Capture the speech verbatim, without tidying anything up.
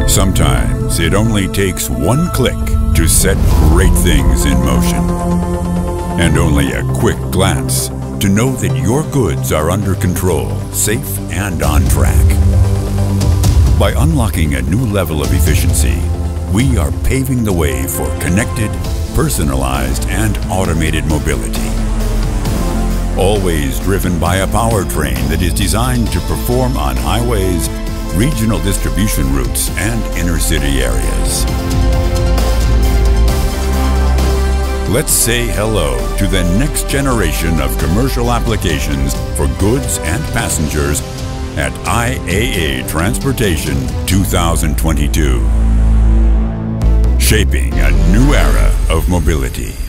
Sometimes it only takes one click to set great things in motion. And only a quick glance to know that your goods are under control, safe and on track. By unlocking a new level of efficiency, we are paving the way for connected, personalized and automated mobility. Always driven by a powertrain that is designed to perform on highways, regional distribution routes and inner city areas. Let's say hello to the next generation of commercial applications for goods and passengers at I A A Transportation two thousand twenty-two. Shaping a new era of mobility.